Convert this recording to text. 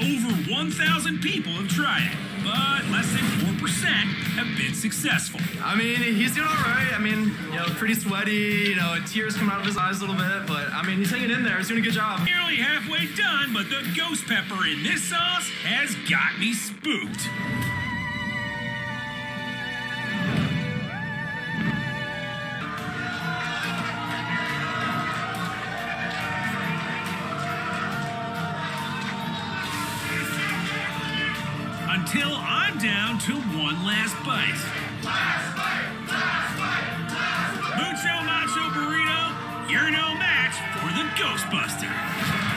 Over 1,000 people have tried it, but less than 4% have been successful. I mean, he's doing all right. I mean, pretty sweaty, tears coming out of his eyes a little bit, but I mean, he's hanging in there. He's doing a good job. Nearly halfway done, but the ghost pepper in this sauce has got me spooked. Until I'm down to one last bite. Last bite! Last bite! Last bite! Macho Burrito, you're no match for the Ghostbuster.